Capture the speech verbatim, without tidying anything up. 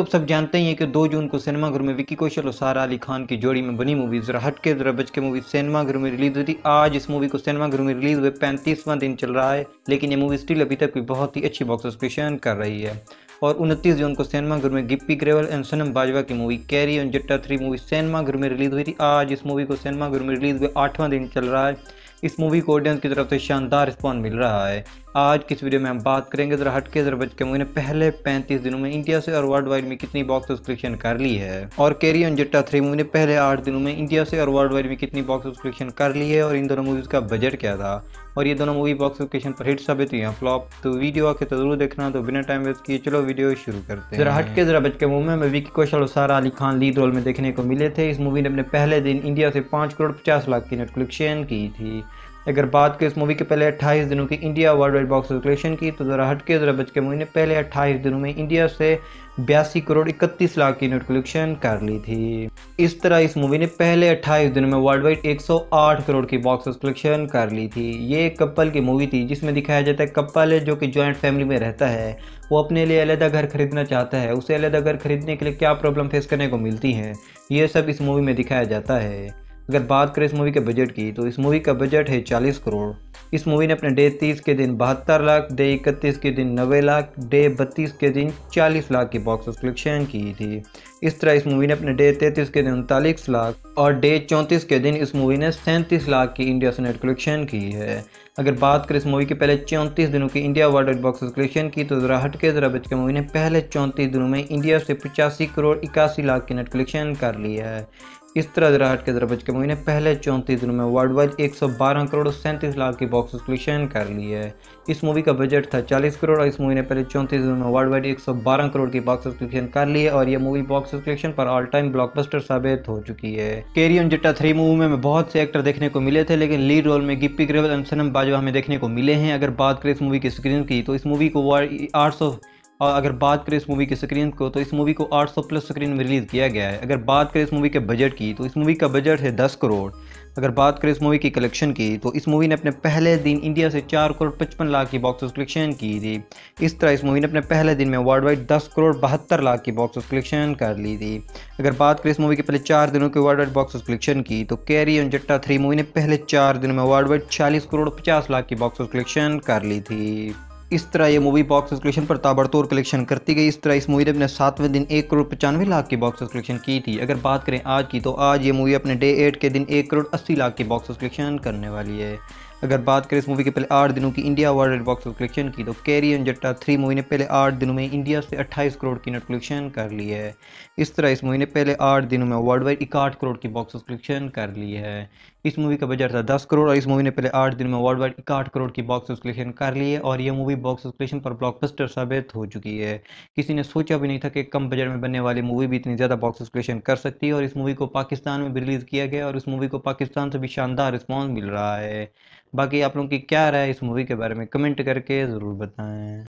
तो सब जानते ही हैं कि दो जून को सिनेमाघर में विकी कौशल और सारा अली खान की जोड़ी में बनी मूवी जरा हटके जरा बच के मूवी सिनेमाघर में रिलीज हुई थी। आज इस मूवी को सिनेमाघर में रिलीज हुए पैंतीसवां दिन चल रहा है, लेकिन ये मूवी स्टिल अभी तक भी बहुत ही अच्छी बॉक्स ऑफिस कलेक्शन कर रही है। और उनतीस जून को सिनेमाघर में गिप्पी ग्रेवाल एंड सनम बाजवा की movie Carry On Jatta three movie सिनेमाघर में रिलीज हुई थी। आज इस मूवी को सिनेमाघर में रिलीज हुए आठवां दिन चल रहा है। इस मूवी को ऑडियंस की तरफ से शानदार रिस्पॉन्स मिल रहा है। आज की इस वीडियो में हम बात करेंगे जरा हटके जरा बच के मूवी ने पहले पैंतीस दिनों में इंडिया से और वर्ल्ड वाइड में कितनी बॉक्स ऑफिस कलेक्शन कर ली है, और Carry On Jatta three movie ने पहले आठ दिनों में इंडिया से और वर्ल्ड वाइड में कितनी बॉक्स ऑफिस कलेक्शन कर ली है, और इन दोनों मूवीज का बजट क्या था, और ये दोनों मूवी बॉक्स ऑफिस कलेक्शन पर हिट साबित हुई हैं फ्लॉप। तो वीडियो आके तो जरूर देखना। तो बिना टाइम वेस्ट किए चलो वीडियो शुरू करते हैं। जरा हटके जरा बच के मूवी में विकी कौशल और सारा अली खान लीड रोल में देखने को मिले थे। इस मूवी ने अपने पहले दिन इंडिया से पाँच करोड़ पचास लाख की नेट कलेक्शन की थी। अगर बात करें इस मूवी के पहले अट्ठाईस दिनों की India world wide box office collection की, तो जरा हटके जरा बच के मूवी ने पहले अट्ठाईस दिनों में इंडिया से बयासी करोड़ इकतीस लाख की नेट कलेक्शन कर ली थी। इस तरह इस मूवी ने पहले अट्ठाईस दिनों में वर्ल्ड वाइड एक सौ आठ करोड़ की बॉक्स ऑफिस कलेक्शन कर ली थी। ये एक कपल की मूवी थी जिसमें दिखाया जाता है कपल है जो कि जॉइंट फैमिली में रहता है, वो अपने लिए अलग घर खरीदना चाहता है। उसे अलग घर खरीदने के लिए क्या प्रॉब्लम फेस करने को मिलती हैं, ये सब इस मूवी में दिखाया जाता है। अगर बात करें इस मूवी के बजट की, तो इस मूवी का बजट है चालीस करोड़। इस मूवी ने अपने डे तीस के दिन बहत्तर लाख, डे इकतीस के दिन नब्बे लाख, डे बत्तीस के दिन चालीस लाख की बॉक्स ऑफिस कलेक्शन की थी। इस तरह इस मूवी ने अपने डे तैंतीस के दिन उनतालीस लाख और डे चौंतीस के दिन इस मूवी ने सैंतीस लाख की इंडिया से नेट कलेक्शन की है। अगर बात करें इस मूवी के पहले चौंतीस दिनों की India world wide box office collection की, तो जरा हटके जरा बच के मूवी ने पहले चौंतीस दिनों में इंडिया से पचासी करोड़ इक्यासी लाख की नेट कलेक्शन कर ली है। इस तरह जरा हटके जरा बच के मूवी ने पहले चौंतीस दिनों में वर्ल्ड वाइड एक सौ बारह करोड़ सैंतीस लाख की बॉक्स ऑफिस कलेक्शन कर ली है। इस मूवी का बजट था चालीस करोड़ और इस मूवी ने पहले चौंतीस दिनों में वर्ल्ड वाइड एक सौ बारह करोड़ की बॉक्स ऑफिस कलेक्शन कर ली है, और यह मूवी बॉक्स ऑफिस कलेक्शन पर ऑल टाइम ब्लॉकबस्टर साबित हो चुकी है। Carry On Jatta three movie में बहुत से एक्टर देखने को मिले थे, लेकिन लीड रोल में गिप्पी ग्रेवाल एंड सनम बाजवा हमें देखने को मिले हैं। अगर बात करें इस मूवी की स्क्रीन की, तो इस मूवी को आठ सौ और अगर बात करें इस मूवी की स्क्रीन को, तो इस मूवी को आठ सौ प्लस स्क्रीन में रिलीज़ किया गया है। अगर बात करें इस मूवी के बजट की, तो इस मूवी का बजट है दस करोड़। अगर बात करें इस मूवी की कलेक्शन की, तो इस मूवी ने अपने पहले दिन इंडिया से चार करोड़ पचपन लाख की बॉक्स ऑफिस कलेक्शन की थी। इस तरह इस मूवी ने अपने पहले दिन में वर्ल्ड वाइड दस करोड़ बहत्तर लाख की बॉक्स ऑफिस कलेक्शन कर ली थी। अगर बात करें इस मूवी के पहले चार दिनों की world wide box office collection की, तो Carry On Jatta three movie ने पहले चार दिनों में वर्ल्ड वाइड छियालीस करोड़ पचास लाख की बॉक्स ऑफिस कलेक्शन कर ली थी। इस तरह ये मूवी बॉक्स ऑफिस कलेक्शन पर ताबड़तोड़ कलेक्शन करती गई। इस तरह इस मूवी ने अपने सातवें दिन एक करोड़ पचानवे लाख की बॉक्स ऑफिस कलेक्शन की थी। अगर बात करें आज की, तो आज ये मूवी अपने डे एट के दिन एक करोड़ अस्सी लाख की बॉक्स ऑफिस कलेक्शन करने वाली है। अगर बात करें इस मूवी के पहले आठ दिनों की India world box office collection की, तो Carry On Jatta three movie ने पहले आठ दिनों में इंडिया से अट्ठाईस करोड़ की नेट कलेक्शन कर ली है। इस तरह इस मूवी ने पहले आठ दिनों में वर्ल्ड वाइड इक्यावन करोड़ की बॉक्स ऑफिस कलेक्शन कर ली है। इस मूवी का बजट था दस करोड़ और इस मूवी ने पहले आठ दिनों में वर्ल्ड वाइड इक्यावन करोड़ की बॉक्स ऑफिस कलेक्शन कर ली है, और यह मूवी बॉक्स ऑफिस कलेक्शन पर ब्लॉकबस्टर साबित हो चुकी है। किसी ने सोचा भी नहीं था कि कम बजट में बनने वाली मूवी भी इतनी ज़्यादा बॉक्स ऑफिस कलेक्शन कर सकती है, और इस मूवी को पाकिस्तान में भी रिलीज़ किया गया और इस मूवी को पाकिस्तान से भी शानदार रिस्पॉन्स मिल रहा है। बाकी आप लोगों की क्या राय है इस मूवी के बारे में कमेंट करके ज़रूर बताएं।